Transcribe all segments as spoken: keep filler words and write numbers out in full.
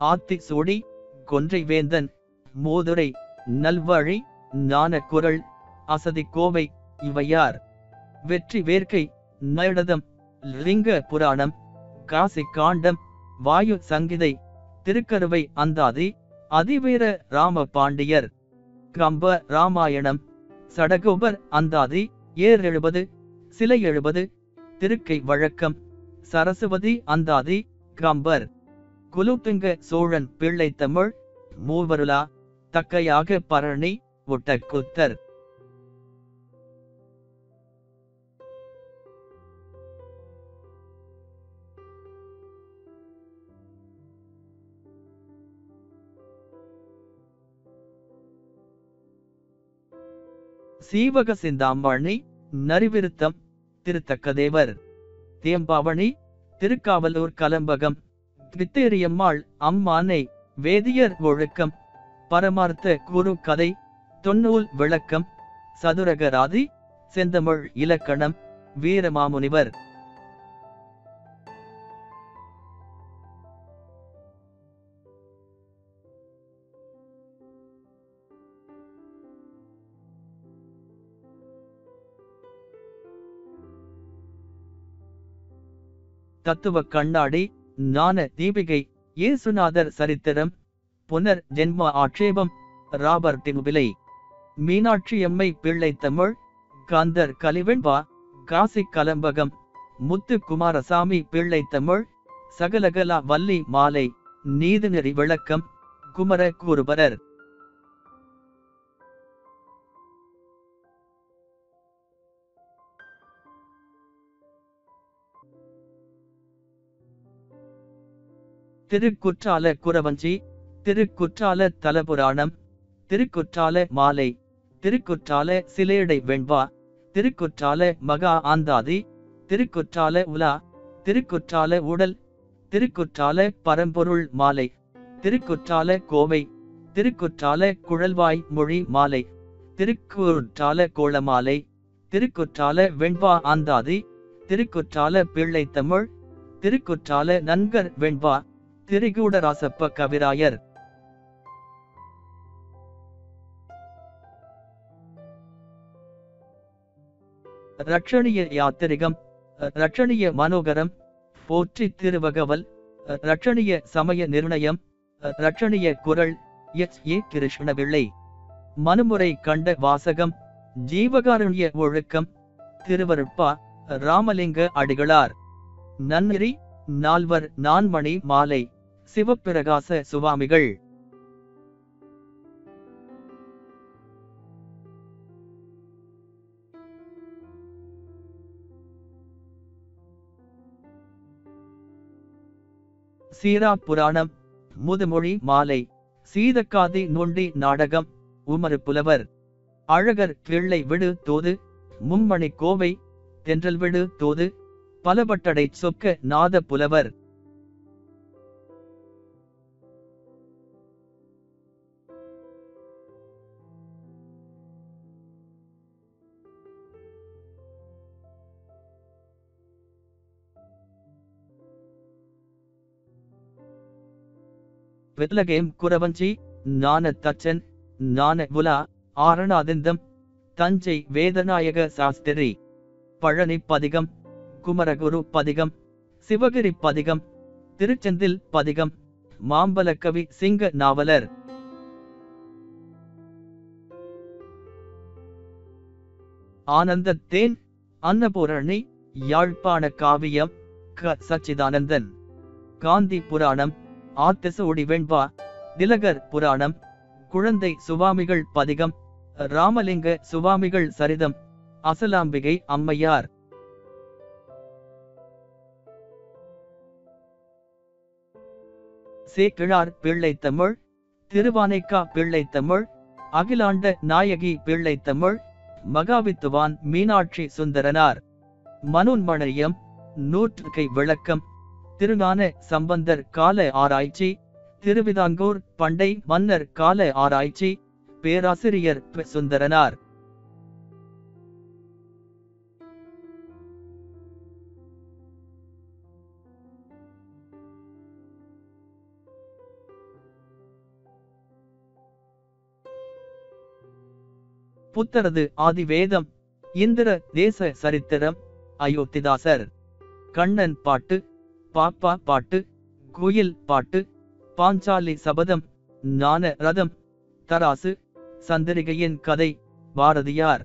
ஆத்திசூடி, கொன்றை வேந்தன், மோதுரை, நல்வழி, ஞான குரல், அசதி கோவை இவையார். வெற்றி வேர்க்கை, நயடதம், லிங்க புராணம், காசி காண்டம், வாயு சங்கிதை, திருக்கருவை அந்தாதி, அதிவீர ராம பாண்டியர், கம்ப ராமாயணம், சடகோபர் அந்தாதி, ஏர் எழுபது, சிலை எழுபது, திருக்கை வழக்கம், சரசுவதி அந்தாதி, கம்பர், குலோத்துங்க சோழன் பிள்ளைத்தமிழ், மூவருலா, தக்கையாக பரணி, ஒட்டக்குத்தர். சீவக சிந்தாமணி, நரிவிருத்தம், திருத்தக்கதேவர், தேம்பாவணி, திருக்காவலூர் கலம்பகம், வித்தேரியம்மாள் அம்மானை, வேதியர் ஒழுக்கம், பரமார்த்த குரு கதை, தொன்னூல் விளக்கம், சதுரகராதி, செந்தமிழ் இலக்கணம், வீரமாமுனிவர். தத்துவ கண்ணாடி, ஞான தீபிகை, இயேசுநாதர் சரித்திரம், புனர் ஜென்ம ஆட்சேபம், ராபர்ட் விலை, மீனாட்சியம்மை பிள்ளைத்தமிழ், காந்தர் கலிவெண்பா, காசி கலம்பகம், முத்து குமாரசாமி பிள்ளைத்தமிழ், சகலகலா வள்ளி மாலை, நீதிநெறி விளக்கம், குமர கூறுபரர். திருக்குற்றால குறவஞ்சி, திருக்குற்றால தலபுராணம், திருக்குற்றால மாலை, திருக்குற்றால சிலேடை வெண்பா, திருக்குற்றால மகா ஆந்தாதி, திருக்குற்றால உலா, திருக்குற்றால உடல், திருக்குற்றால பரம்பொருள் மாலை, திருக்குற்றால கோவை, திருக்குற்றால குழல்வாய் மொழி மாலை, திருக்குற்றால கோளமாலை, திருக்குற்றால வெண்பா ஆந்தாதி, திருக்குற்றால பிள்ளைத்தமிழ், திருக்குற்றால நன்கர் வெண்பா, திரிகூடராசப்ப கவிராயர். ரட்சணிய யாத்திரிகம், ரட்சணிய மனோகரம், போற்றி திருவகவல், ரட்சணிய சமய நிர்ணயம், ரட்சணிய குரல், எஸ் ஏ கிருஷ்ணபிள்ளை. மனுமுறை கண்ட வாசகம், ஜீவகாருண்ய ஒழுக்கம், திருவருட்பா, ராமலிங்க அடிகளார். நன்னெறி, நால்வர் நான்மணி மாலை, சிவப்பிரகாச சுவாமிகள். சீரா புராணம், முதுமொழி மாலை, சீதக்காதி நொண்டி நாடகம், உமறு புலவர். அழகர் கிள்ளை விடு தோது, மும்மணி கோவை, தென்றல் விடு தோது, பலபட்டடை சொக்க நாத புலவர். வித்லகேம் குறவஞ்சி, ஞான தச்சன், ஞான உலா, ஆரணாதிந்தம், தஞ்சை வேதநாயக சாஸ்திரி. பழனி பதிகம், குமரகுரு பதிகம், சிவகிரி பதிகம், திருச்செந்தில் பதிகம், மாம்பலக்கவி சிங்க நாவலர். ஆனந்த தேன், அன்னபூரணி, யாழ்ப்பாண காவியம், க சச்சிதானந்தன். காந்தி புராணம், ஆத்திசூடி வெண்பா, திலகர் புராணம், குழந்தை சுவாமிகள் பதிகம், ராமலிங்க சுவாமிகள் சரிதம், அசலாம்பிகை அம்மையார். சேக்கிழார் பிள்ளைத்தமிழ், திருவானைக்கா பிள்ளைத்தமிழ், அகிலாண்ட நாயகி பிள்ளைத்தமிழ், மகாவித்துவான் மீனாட்சி சுந்தரனார். மனோன்மணியம், நூற்றுக்கை விளக்கம், திருஞான சம்பந்தர் கால ஆராய்ச்சி, திருவிதாங்கூர் பண்டை மன்னர் கால ஆராய்ச்சி, பேராசிரியர் ப. சுந்தரனார். புத்தரது ஆதிவேதம், இந்திர தேச சரித்திரம், அயோத்திதாசர். கண்ணன் பாட்டு, பாப்பா பாட்டு, குயில் பாட்டு, பாஞ்சாலி சபதம், ஞான ரதம், தராசு, சந்திரிகையின் கதை, பாரதியார்.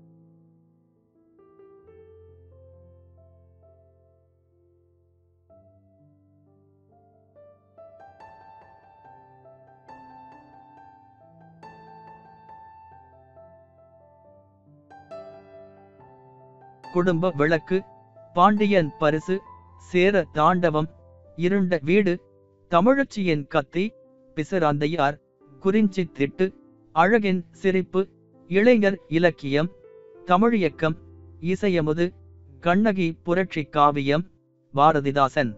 குடும்ப விளக்கு, பாண்டியன் பரிசு, சேர தாண்டவம், இருண்ட வீடு, தமிழச்சியின் கத்தி, பிசராந்தையார், குறிஞ்சி திட்டு, அழகின் சிரிப்பு, இளைஞர் இலக்கியம், தமிழியக்கம், இசையமுது, கண்ணகி புரட்சி காவியம், பாரதிதாசன்.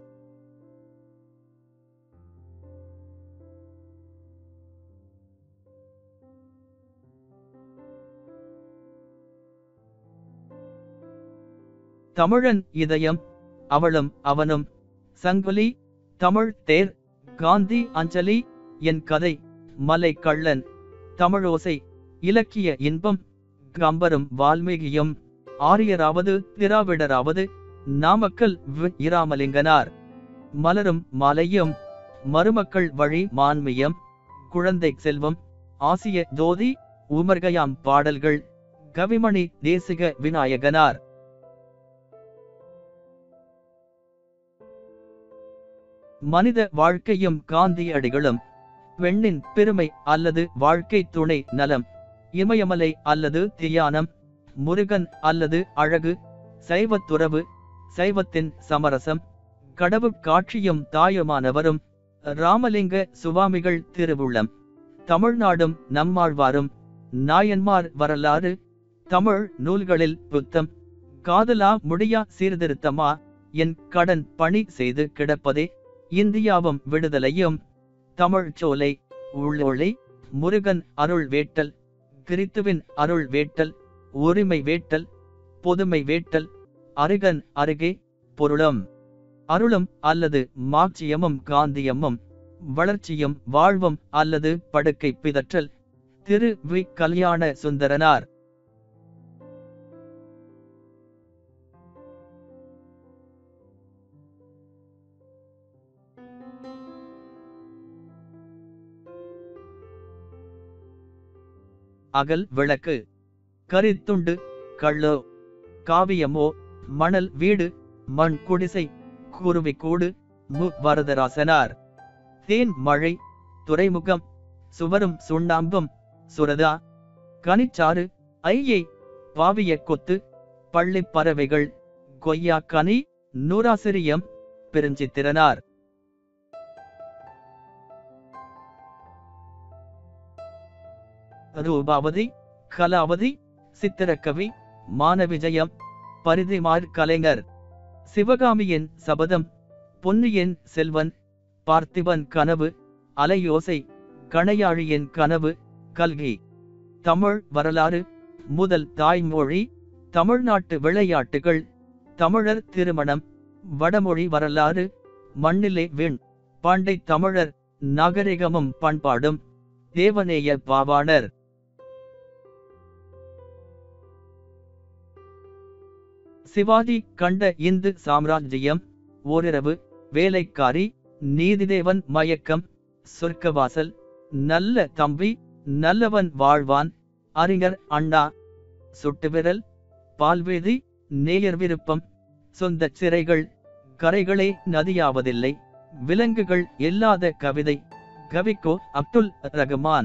தமிழன் இதயம், அவளும் அவனும், சங்குலி, தமிழ் தேர், காந்தி அஞ்சலி, என் கதை, மலை கள்ளன், தமிழோசை, இலக்கிய இன்பம், கம்பரும் வால்மீகியும், ஆரியராவது திராவிடராவது, நாமக்கல் வி. இராமலிங்கனார், மலரும் மாலையும், மருமக்கள் வழி மான்மியம், குழந்தை செல்வம், ஆசிய ஜோதி, உமர்கயாம் பாடல்கள், கவிமணி தேசிக விநாயகனார். மனித வாழ்க்கையும் காந்தியடிகளும், பெண்ணின் பெருமை அல்லது வாழ்க்கை துணை நலம், இமயமலை அல்லது தியானம், முருகன் அல்லது அழகு, சைவத்துறவு, சைவத்தின் சமரசம், கடவுட் காட்சியும் தாயுமானவரும், ராமலிங்க சுவாமிகள் திருவுள்ளம், தமிழ்நாடும் நம்மாழ்வாரும், நாயன்மார் வரலாறு, தமிழ் நூல்களில் புத்தம், காதலா முடியா சீர்திருத்தமா, என் கடன் பணி செய்து கிடப்பதே, இந்தியாவும் விடுதலையும், தமிழ் சோலை, உள்ளொளி, முருகன் அருள் வேட்டல், கிறித்துவின் அருள் வேட்டல், உரிமை வேட்டல், பொதுமை வேட்டல், அருகன் அருகே, பொருளும் அருளும் அல்லது மாட்சியமும் காந்தியமும், வளர்ச்சியும் வாழ்வும் அல்லது படுக்கை பிதற்றல், திரு வி. கல்யாண சுந்தரனார். அகல் விளக்கு, கரித்துண்டு, கள்ளோ, காவியமோ, மணல் வீடு, மண் குடிசை, குருவி கூடு, மு. வரதராசனார். தேன் மழை, துறைமுகம், சுவரும் சுண்ணாம்பும், சுரதா, கனிச்சாறு, ஐயை, பாவிய கொத்து, பள்ளி பறவைகள், கொய்யா கனி, நூறாசிரியம், பெருஞ்சித்திரனார். ரூபாவதி, கலாவதி, சித்திரக்கவி, மானவிஜயம், பரிதிமார் கலைஞர், சிவகாமியின் சபதம், பொன்னியின் செல்வன், பார்த்திபன் கனவு, அலையோசை, கணையாழியின் கனவு, கல்கி. தமிழ் வரலாறு, முதல் தாய்மொழி, தமிழ்நாட்டு விளையாட்டுகள், தமிழர் திருமணம், வடமொழி வரலாறு, மண்ணிலே விண், பாண்டை தமிழர், நாகரிகமும் பண்பாடும், தேவநேய பாவாணர். சிவாஜி கண்ட இந்து சாம்ராஜ்யம், ஓரிரவு, வேலைக்காரி, நீதிதேவன் மயக்கம், சொர்க்கவாசல், நல்ல தம்பி, நல்லவன் வாழ்வான், அறிஞர் அண்ணா, சுட்டுவிரல், பால்வேதி, நேயர் விருப்பம், சொந்த சிறைகள், கரைகளே நதியாவதில்லை, விலங்குகள் இல்லாத கவிதை, கவிக்கோ அப்துல் ரகுமான்.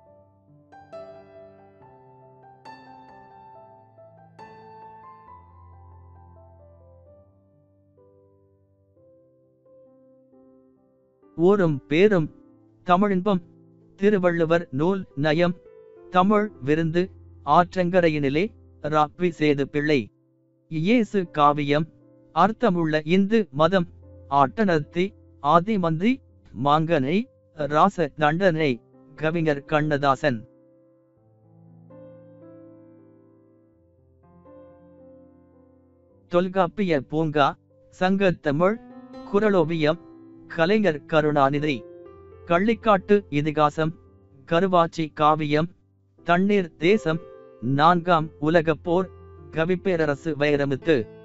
ஊரும் பேரும், தமிழின்பம், திருவள்ளுவர் நூல் நயம், தமிழ் விருந்து, ஆற்றங்கரையினிலே, ராப்பி சேது பிள்ளை. இயேசு காவியம், அர்த்தமுள்ள இந்து மதம், ஆட்டனர்த்தி, ஆதிமந்தி, மாங்கனை, ராச தண்டனை, கவிஞர் கண்ணதாசன். தொல்காப்பிய பூங்கா, சங்கத்தமிழ், குறளோவியம், கலைஞர் கருணாநிதி. கள்ளிக்காட்டு இதிகாசம், கருவாச்சி காவியம், தண்ணீர் தேசம், நான்காம் உலகப் போர் கவிப்பேரரசு வைரமுத்து